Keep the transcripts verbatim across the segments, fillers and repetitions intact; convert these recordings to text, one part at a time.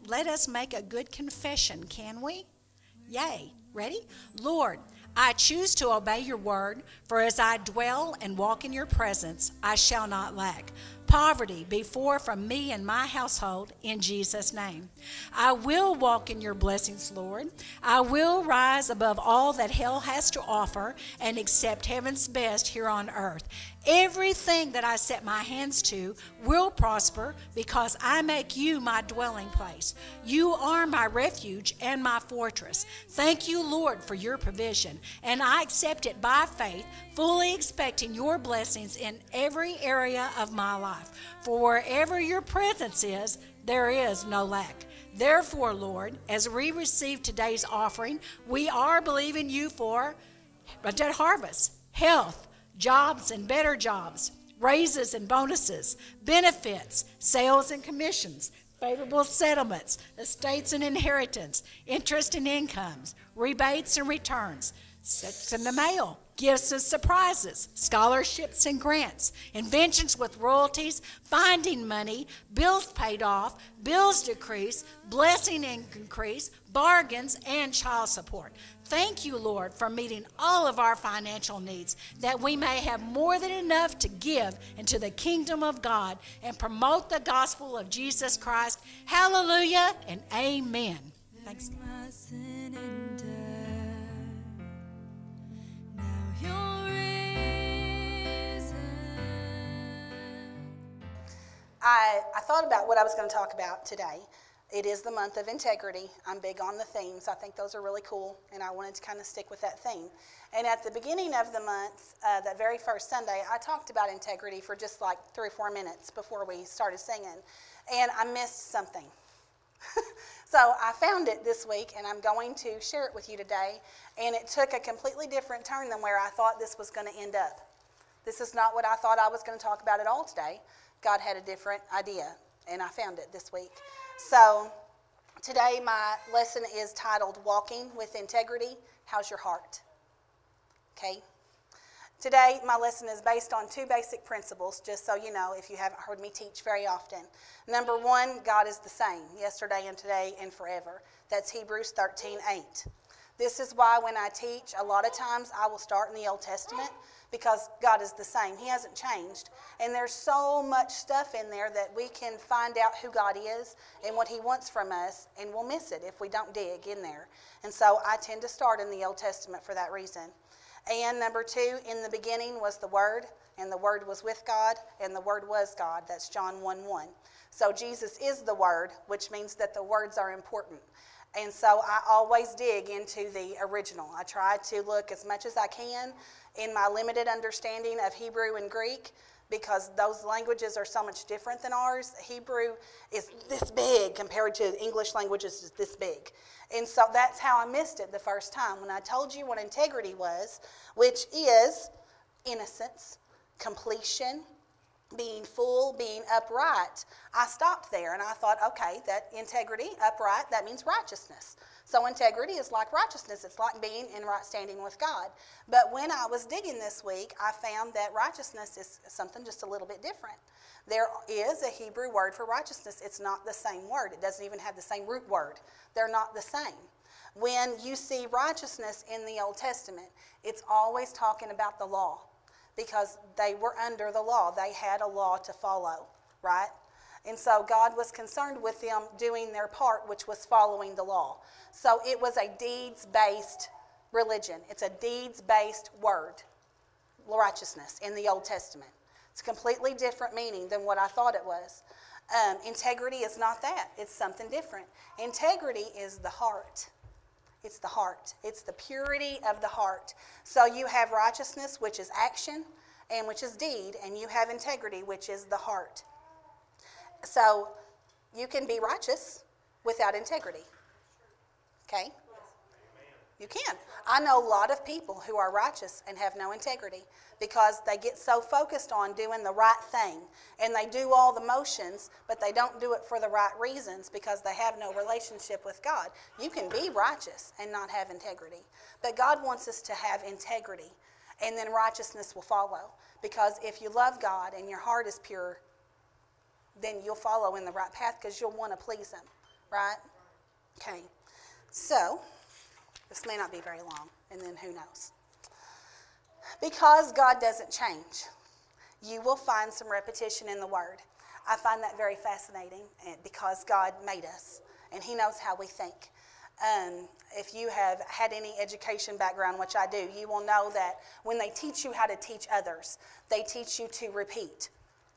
let us make a good confession, can we? Yea. Ready? Lord, I choose to obey your word, for as I dwell and walk in your presence, I shall not lack. Poverty be far from me and my household, in Jesus' name. I will walk in your blessings, Lord. I will rise above all that hell has to offer and accept heaven's best here on earth. Everything that I set my hands to will prosper because I make you my dwelling place. You are my refuge and my fortress. Thank you, Lord, for your provision, and I accept it by faith, fully expecting your blessings in every area of my life. For wherever your presence is, there is no lack. Therefore, Lord, as we receive today's offering, we are believing you for a harvest, health, jobs and better jobs, raises and bonuses, benefits, sales and commissions, favorable settlements, estates and inheritance, interest and incomes, rebates and returns, checks in the mail, gifts and surprises, scholarships and grants, inventions with royalties, finding money, bills paid off, bills decrease, blessing and increase, bargains, and child support. Thank you, Lord, for meeting all of our financial needs, that we may have more than enough to give into the kingdom of God and promote the gospel of Jesus Christ. Hallelujah and amen. Thanks. I, I thought about what I was going to talk about today. It is the month of integrity. I'm big on the themes. I think those are really cool, and I wanted to kind of stick with that theme. And at the beginning of the month, uh, that very first Sunday, I talked about integrity for just like three or four minutes before we started singing, and I missed something. So I found it this week, and I'm going to share it with you today, and it took a completely different turn than where I thought this was going to end up. This is not what I thought I was going to talk about at all today. God had a different idea, and I found it this week. So today my lesson is titled Walking with Integrity. How's your heart? Okay. Today my lesson is based on two basic principles, just so you know if you haven't heard me teach very often. Number one, God is the same yesterday and today and forever. That's Hebrews thirteen eight. This is why when I teach, a lot of times I will start in the Old Testament, because God is the same. He hasn't changed. And there's so much stuff in there that we can find out who God is and what he wants from us, and we'll miss it if we don't dig in there. And so I tend to start in the Old Testament for that reason. And number two, in the beginning was the Word, and the Word was with God, and the Word was God. That's John one one. So Jesus is the Word, which means that the words are important. And so I always dig into the original. I try to look as much as I can in my limited understanding of Hebrew and Greek, because those languages are so much different than ours. Hebrew is this big compared to English languages is this big. And so that's how I missed it the first time when I told you what integrity was, which is innocence, completion, being full, being upright. I stopped there and I thought, okay, that integrity, upright, that means righteousness. So integrity is like righteousness. It's like being in right standing with God. But when I was digging this week, I found that righteousness is something just a little bit different. There is a Hebrew word for righteousness. It's not the same word. It doesn't even have the same root word. They're not the same. When you see righteousness in the Old Testament, it's always talking about the law, because they were under the law. They had a law to follow, right? And so God was concerned with them doing their part, which was following the law. So it was a deeds-based religion. It's a deeds-based word, righteousness, in the Old Testament. It's a completely different meaning than what I thought it was. Um, integrity is not that. It's something different. Integrity is the heart. It's the heart. It's the purity of the heart. So you have righteousness, which is action, and which is deed, and you have integrity, which is the heart. So you can be righteous without integrity. Okay? You can. I know a lot of people who are righteous and have no integrity because they get so focused on doing the right thing, and they do all the motions, but they don't do it for the right reasons because they have no relationship with God. You can be righteous and not have integrity, but God wants us to have integrity, and then righteousness will follow, because if you love God and your heart is pure, then you'll follow in the right path because you'll want to please him. right? Okay, so this may not be very long, and then who knows. Because God doesn't change, you will find some repetition in the Word. I find that very fascinating because God made us, and He knows how we think. Um, if you have had any education background, which I do, you will know that when they teach you how to teach others, they teach you to repeat.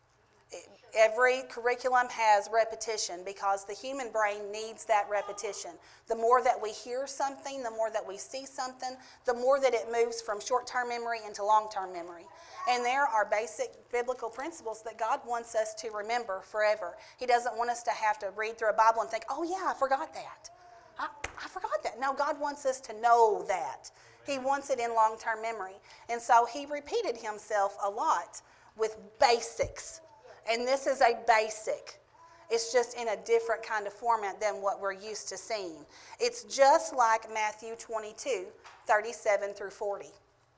Every curriculum has repetition because the human brain needs that repetition. The more that we hear something, the more that we see something, the more that it moves from short-term memory into long-term memory. And there are basic biblical principles that God wants us to remember forever. He doesn't want us to have to read through a Bible and think, oh yeah, I forgot that. I, I forgot that. No, God wants us to know that. He wants it in long-term memory. And so He repeated Himself a lot with basics. And this is a basic. It's just in a different kind of format than what we're used to seeing. It's just like Matthew twenty-two, thirty-seven through forty.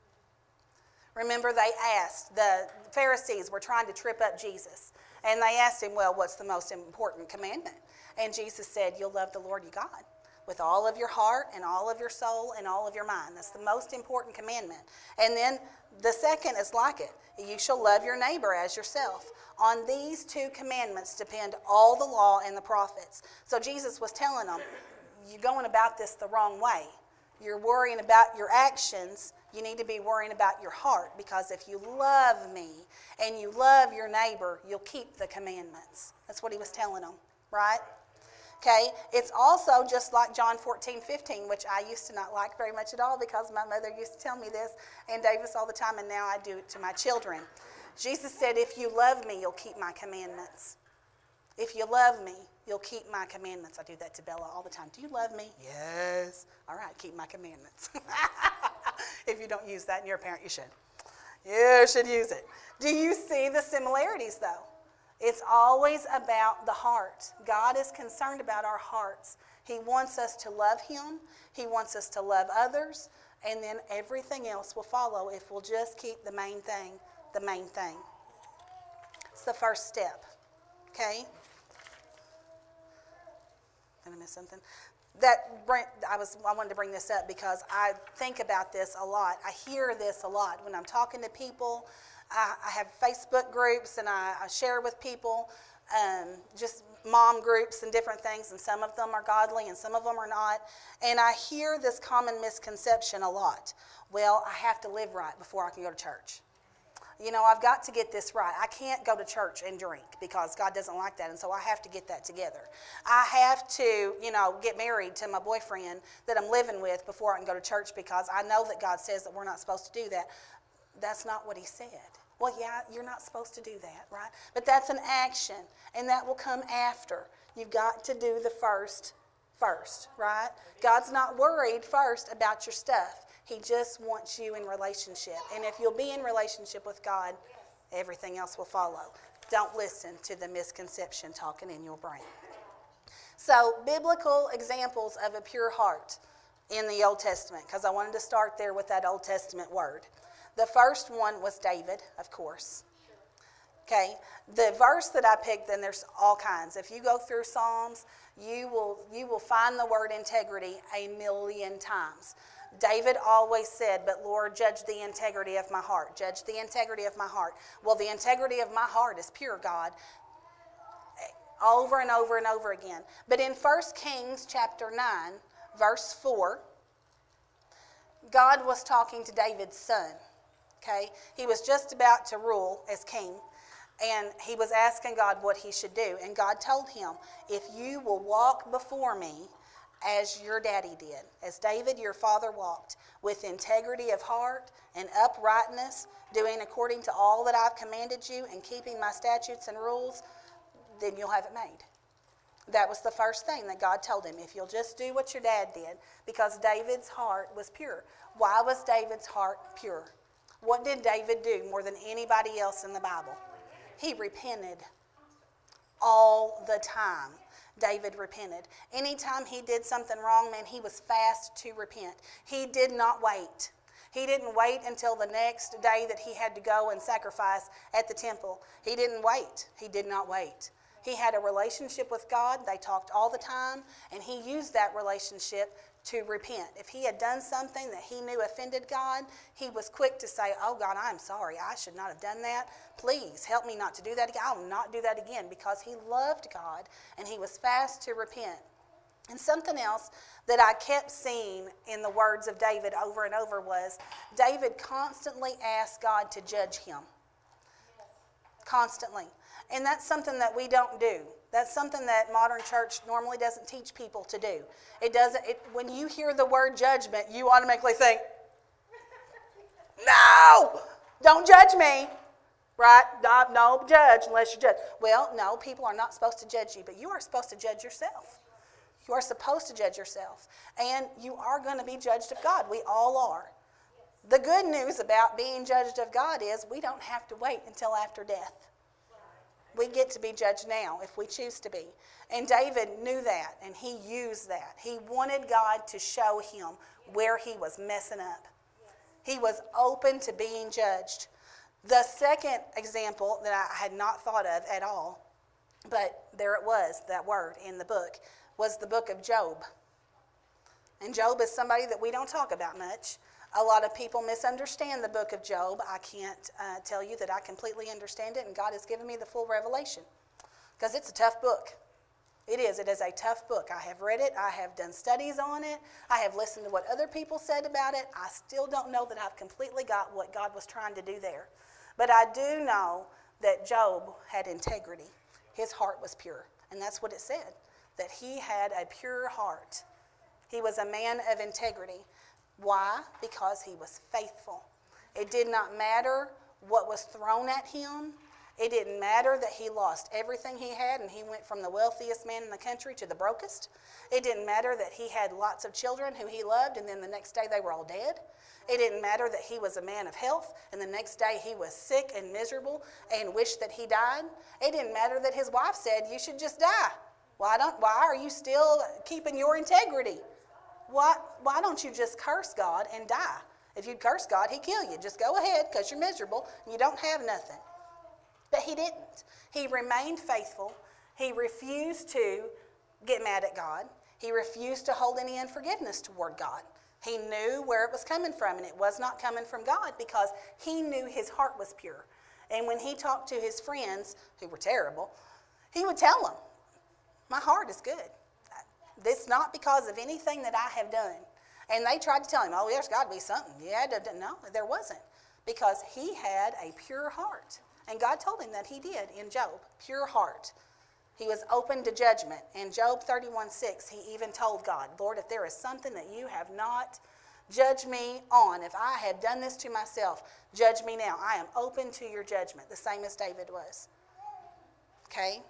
Remember, they asked, the Pharisees were trying to trip up Jesus. And they asked Him, well, what's the most important commandment? And Jesus said, you'll love the Lord your God with all of your heart and all of your soul and all of your mind. That's the most important commandment. And then the second is like it. You shall love your neighbor as yourself. On these two commandments depend all the law and the prophets. So Jesus was telling them, you're going about this the wrong way. You're worrying about your actions. You need to be worrying about your heart, because if you love me and you love your neighbor, you'll keep the commandments. That's what He was telling them, right? Okay, it's also just like John fourteen, fifteen, which I used to not like very much at all because my mother used to tell me this and Davis all the time, and now I do it to my children. Jesus said, if you love me, you'll keep my commandments. If you love me, you'll keep my commandments. I do that to Bella all the time. Do you love me? Yes. All right, keep my commandments. If you don't use that and you're a parent, you should. You should use it. Do you see the similarities, though? It's always about the heart. God is concerned about our hearts. He wants us to love Him. He wants us to love others. And then everything else will follow if we'll just keep the main thing, the main thing. It's the first step. Okay? Did I miss something? That I was I wanted to bring this up because I think about this a lot. I hear this a lot when I'm talking to people. I, I have Facebook groups and I, I share with people, um, just mom groups and different things, and some of them are godly and some of them are not. And I hear this common misconception a lot. Well, I have to live right before I can go to church. You know, I've got to get this right. I can't go to church and drink because God doesn't like that, and so I have to get that together. I have to, you know, get married to my boyfriend that I'm living with before I can go to church because I know that God says that we're not supposed to do that. That's not what He said. Well, yeah, you're not supposed to do that, right? But that's an action, and that will come after. You've got to do the first first, right? God's not worried first about your stuff. He just wants you in relationship. And if you'll be in relationship with God, everything else will follow. Don't listen to the misconception talking in your brain. So, biblical examples of a pure heart in the Old Testament, because I wanted to start there with that Old Testament word. The first one was David, of course. Okay, the verse that I picked, then there's all kinds. If you go through Psalms, you will, you will find the word integrity a million times. David always said, but Lord, judge the integrity of my heart. Judge the integrity of my heart. Well, the integrity of my heart is pure, God. Over and over and over again. But in First Kings chapter nine, verse four, God was talking to David's son. Okay? He was just about to rule as king. And he was asking God what he should do. And God told him, if you will walk before me as your daddy did, as David your father walked, with integrity of heart and uprightness, doing according to all that I've commanded you and keeping my statutes and rules, then you'll have it made. That was the first thing that God told him, if you'll just do what your dad did, because David's heart was pure. Why was David's heart pure? What did David do more than anybody else in the Bible? He repented all the time. David repented. Anytime he did something wrong, man, he was fast to repent. He did not wait. He didn't wait until the next day that he had to go and sacrifice at the temple. He didn't wait. He did not wait. He had a relationship with God. They talked all the time, and he used that relationship to repent. If he had done something that he knew offended God, he was quick to say, oh God, I'm sorry. I should not have done that. Please help me not to do that again. I will not do that again, because he loved God and he was fast to repent. And something else that I kept seeing in the words of David over and over was David constantly asked God to judge him. Constantly. And that's something that we don't do. That's something that modern church normally doesn't teach people to do. It doesn't. It, when you hear the word judgment, you automatically think, no, don't judge me, right? No, no, judge unless you judge. Well, no, people are not supposed to judge you, but you are supposed to judge yourself. You are supposed to judge yourself, and you are going to be judged of God. We all are. The good news about being judged of God is we don't have to wait until after death. We get to be judged now if we choose to be. And David knew that, and he used that. He wanted God to show him where he was messing up. He was open to being judged. The second example that I had not thought of at all, but there it was, that word in the book, was the book of Job. And Job is somebody that we don't talk about much. A lot of people misunderstand the book of Job. I can't uh, tell you that I completely understand it, and God has given me the full revelation, because it's a tough book. It is. It is a tough book. I have read it. I have done studies on it. I have listened to what other people said about it. I still don't know that I've completely got what God was trying to do there. But I do know that Job had integrity. His heart was pure, and that's what it said, that he had a pure heart. He was a man of integrity. Why? Because he was faithful. It did not matter what was thrown at him. It didn't matter that he lost everything he had and he went from the wealthiest man in the country to the brokest. It didn't matter that he had lots of children who he loved and then the next day they were all dead. It didn't matter that he was a man of health and the next day he was sick and miserable and wished that he died. It didn't matter that his wife said, you should just die. Why don't, why are you still keeping your integrity? Why, why don't you just curse God and die? If you'd curse God, he'd kill you. Just go ahead, because you're miserable and you don't have nothing. But he didn't. He remained faithful. He refused to get mad at God. He refused to hold any unforgiveness toward God. He knew where it was coming from, and it was not coming from God, because he knew his heart was pure. And when he talked to his friends, who were terrible, he would tell them, my heart is good. It's not because of anything that I have done. And they tried to tell him, oh, there's got to be something. Yeah, no, there wasn't. Because he had a pure heart. And God told him that he did in Job, pure heart. He was open to judgment. In Job thirty-one six, he even told God, Lord, if there is something that you have not judged me on, if I have done this to myself, judge me now. I am open to your judgment, the same as David was. Okay?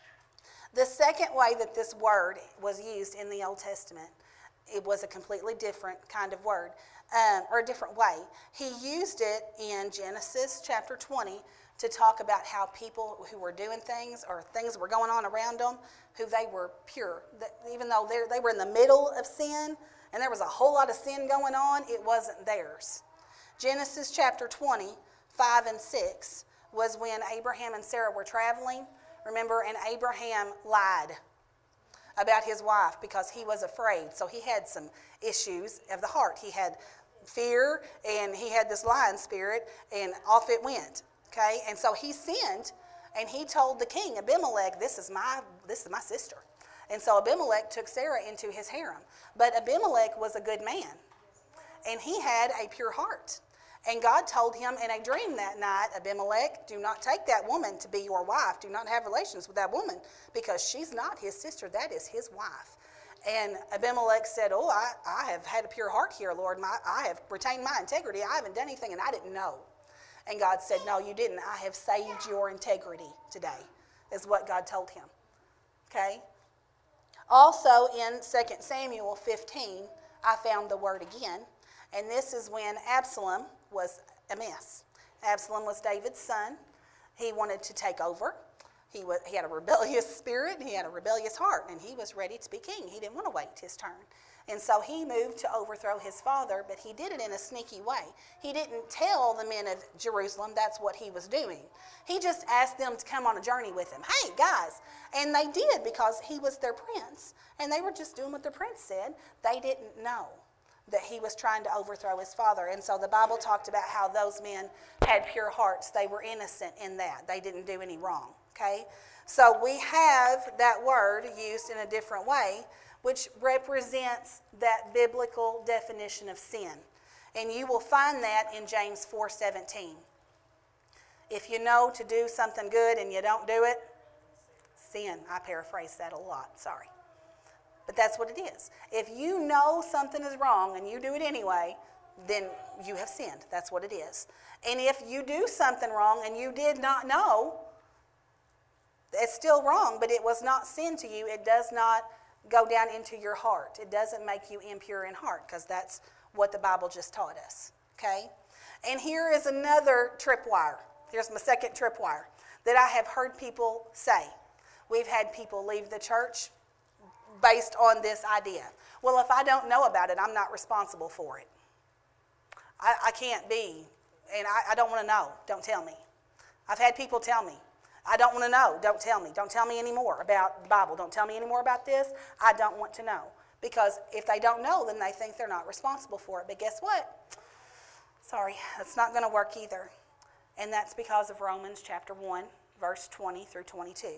The second way that this word was used in the Old Testament, it was a completely different kind of word, um, or a different way. He used it in Genesis chapter twenty to talk about how people who were doing things or things were going on around them, who they were pure. That even though they were in the middle of sin and there was a whole lot of sin going on, it wasn't theirs. Genesis chapter twenty, five and six was when Abraham and Sarah were traveling. Remember, and Abraham lied about his wife because he was afraid. So he had some issues of the heart. He had fear, and he had this lying spirit, and off it went. Okay, and so he sinned, and he told the king Abimelech, "This is my this is my sister." And so Abimelech took Sarah into his harem. But Abimelech was a good man, and he had a pure heart. And God told him in a dream that night, Abimelech, do not take that woman to be your wife. Do not have relations with that woman, because she's not his sister. That is his wife. And Abimelech said, oh, I, I have had a pure heart here, Lord. My, I have retained my integrity. I haven't done anything, and I didn't know. And God said, no, you didn't. I have saved your integrity today, is what God told him. Okay? Also in Second Samuel fifteen, I found the word again. And this is when Absalom was a mess. Absalom was David's son. He wanted to take over. He, was, he had a rebellious spirit, he had a rebellious heart, and he was ready to be king. He didn't want to wait his turn. And so he moved to overthrow his father, but he did it in a sneaky way. He didn't tell the men of Jerusalem that's what he was doing. He just asked them to come on a journey with him. Hey, guys. And they did because he was their prince. And they were just doing what the prince said. They didn't know that he was trying to overthrow his father. And so the Bible talked about how those men had pure hearts. They were innocent in that. They didn't do any wrong. Okay? So we have that word used in a different way, which represents that biblical definition of sin. And you will find that in James four seventeen. If you know to do something good and you don't do it, sin. I paraphrase that a lot, sorry. But that's what it is. If you know something is wrong and you do it anyway, then you have sinned. That's what it is. And if you do something wrong and you did not know, it's still wrong, but it was not sin to you. It does not go down into your heart. It doesn't make you impure in heart, because that's what the Bible just taught us. Okay? And here is another tripwire. Here's my second tripwire that I have heard people say. We've had people leave the church based on this idea. Well, if I don't know about it, I'm not responsible for it. I, I can't be, and I, I don't want to know. Don't tell me. I've had people tell me, I don't want to know. Don't tell me. Don't tell me any more about the Bible. Don't tell me any more about this. I don't want to know. Because if they don't know, then they think they're not responsible for it. But guess what? Sorry, that's not going to work either. And that's because of Romans chapter one, verse twenty through twenty-two.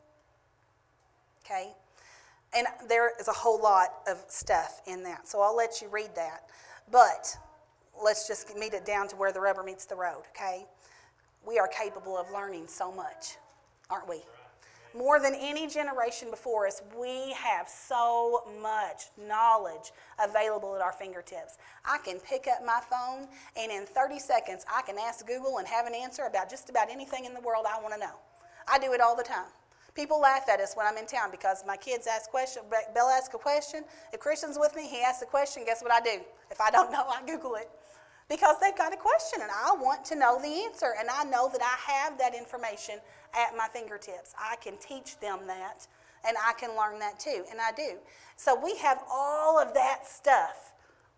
Okay? And there is a whole lot of stuff in that. So I'll let you read that. But let's just meet it down to where the rubber meets the road, okay? We are capable of learning so much, aren't we? More than any generation before us, we have so much knowledge available at our fingertips. I can pick up my phone, and in thirty seconds, I can ask Google and have an answer about just about anything in the world I want to know. I do it all the time. People laugh at us when I'm in town because my kids ask questions. Bill asks a question. If Christian's with me, he asks a question. Guess what I do? If I don't know, I Google it. Because they've got a question, and I want to know the answer. And I know that I have that information at my fingertips. I can teach them that, and I can learn that too, and I do. So we have all of that stuff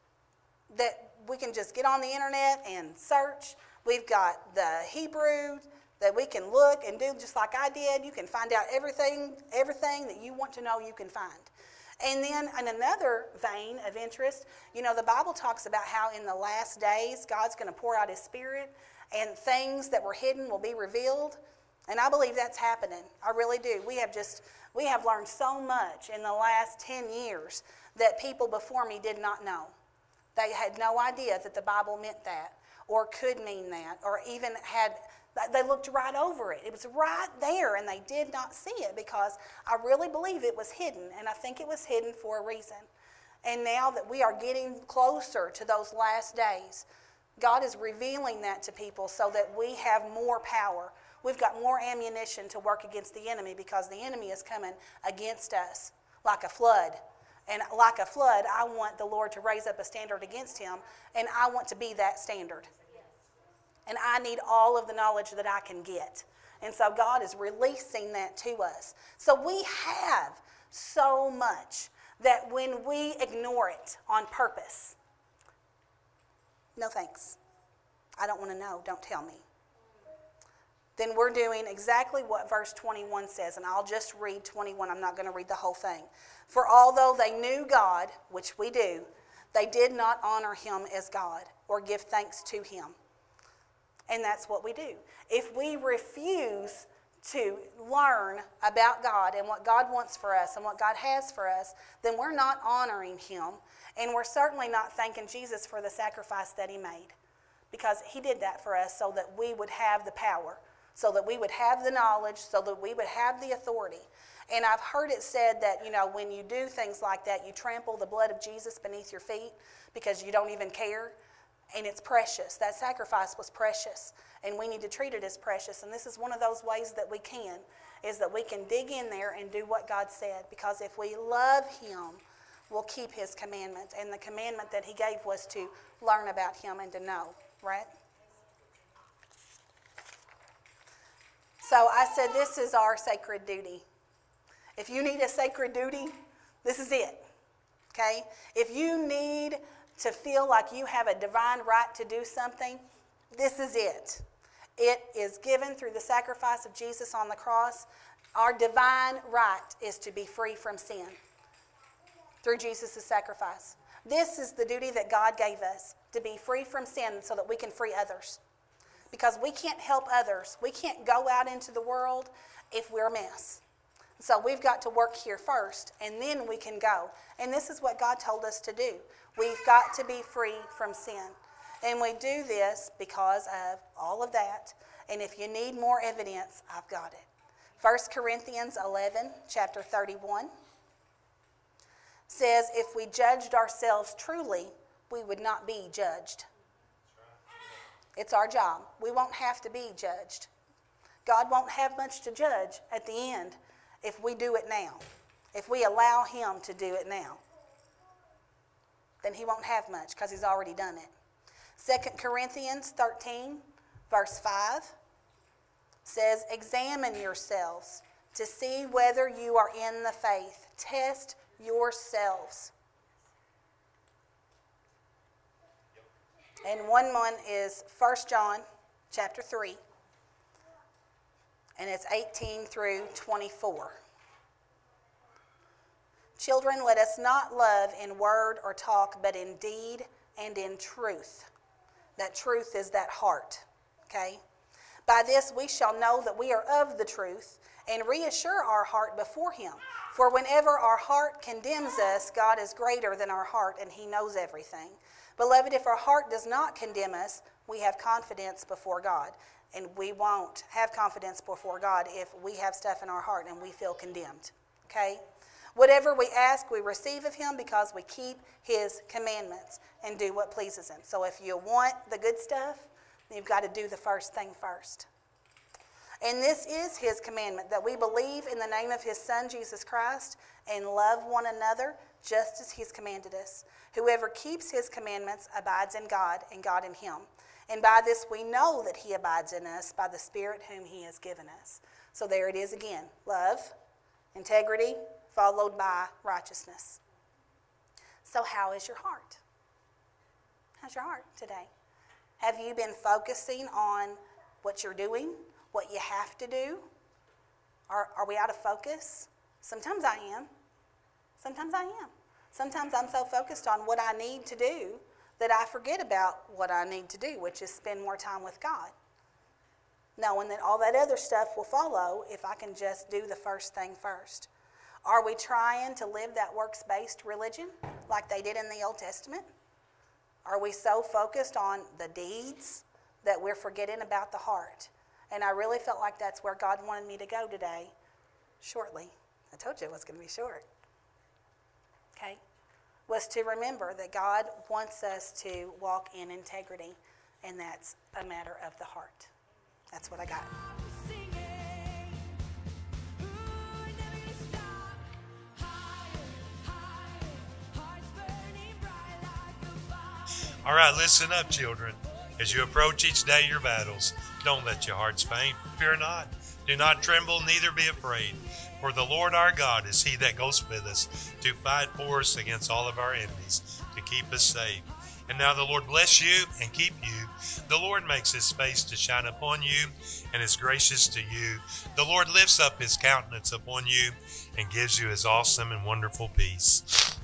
that we can just get on the internet and search. We've got the Hebrew that we can look and do just like I did. You can find out everything, everything that you want to know you can find. And then in another vein of interest, you know, the Bible talks about how in the last days God's going to pour out His Spirit and things that were hidden will be revealed. And I believe that's happening. I really do. We have just, we have learned so much in the last ten years that people before me did not know. They had no idea that the Bible meant that or could mean that or even had... They looked right over it. It was right there, and they did not see it because I really believe it was hidden, and I think it was hidden for a reason. And now that we are getting closer to those last days, God is revealing that to people so that we have more power. We've got more ammunition to work against the enemy because the enemy is coming against us like a flood. And like a flood, I want the Lord to raise up a standard against him, and I want to be that standard. And I need all of the knowledge that I can get. And so God is releasing that to us. So we have so much that when we ignore it on purpose, no thanks. I don't want to know. Don't tell me. Then we're doing exactly what verse twenty-one says. And I'll just read twenty-one. I'm not going to read the whole thing. For although they knew God, which we do, they did not honor him as God or give thanks to him. And that's what we do. If we refuse to learn about God and what God wants for us and what God has for us, then we're not honoring him. And we're certainly not thanking Jesus for the sacrifice that he made. Because he did that for us so that we would have the power, so that we would have the knowledge, so that we would have the authority. And I've heard it said that, you know, when you do things like that, you trample the blood of Jesus beneath your feet because you don't even care. And it's precious. That sacrifice was precious. And we need to treat it as precious. And this is one of those ways that we can, is that we can dig in there and do what God said. Because if we love him, we'll keep his commandment. And the commandment that he gave was to learn about him and to know, right? So I said, this is our sacred duty. If you need a sacred duty, this is it. Okay? If you need to feel like you have a divine right to do something, this is it. It is given through the sacrifice of Jesus on the cross. Our divine right is to be free from sin through Jesus' sacrifice. This is the duty that God gave us, to be free from sin so that we can free others. Because we can't help others. We can't go out into the world if we're a mess. So we've got to work here first, and then we can go. And this is what God told us to do. We've got to be free from sin. And we do this because of all of that. And if you need more evidence, I've got it. First Corinthians eleven, chapter thirty-one, says, if we judged ourselves truly, we would not be judged. It's our job. We won't have to be judged. God won't have much to judge at the end if we do it now. If we allow him to do it now, then he won't have much because he's already done it. Second Corinthians thirteen, verse five says, examine yourselves to see whether you are in the faith. Test yourselves. And one one is First John chapter three, and it's eighteen through twenty-four. Children, let us not love in word or talk, but in deed and in truth. That truth is that heart, okay? By this we shall know that we are of the truth, and reassure our heart before him. For whenever our heart condemns us, God is greater than our heart, and he knows everything. Beloved, if our heart does not condemn us, we have confidence before God. And we won't have confidence before God if we have stuff in our heart and we feel condemned, okay? Whatever we ask, we receive of him because we keep his commandments and do what pleases him. So if you want the good stuff, you've got to do the first thing first. And this is his commandment, that we believe in the name of his Son, Jesus Christ, and love one another just as he's commanded us. Whoever keeps his commandments abides in God, and God in him. And by this we know that he abides in us, by the Spirit whom he has given us. So there it is again. Love, integrity, followed by righteousness. So how is your heart? How's your heart today? Have you been focusing on what you're doing, what you have to do? Are, are we out of focus? Sometimes I am. Sometimes I am. Sometimes I'm so focused on what I need to do that I forget about what I need to do, which is spend more time with God. Knowing that all that other stuff will follow if I can just do the first thing first. Are we trying to live that works-based religion like they did in the Old Testament? Are we so focused on the deeds that we're forgetting about the heart? And I really felt like that's where God wanted me to go today, shortly. I told you it was going to be short. Okay? Was to remember that God wants us to walk in integrity, and that's a matter of the heart. That's what I got. All right, listen up, children. As you approach each day your battles, don't let your hearts faint. Fear not. Do not tremble, neither be afraid. For the Lord our God is he that goes with us to fight for us against all of our enemies, to keep us safe. And now the Lord bless you and keep you. The Lord makes his face to shine upon you and is gracious to you. The Lord lifts up his countenance upon you and gives you his awesome and wonderful peace.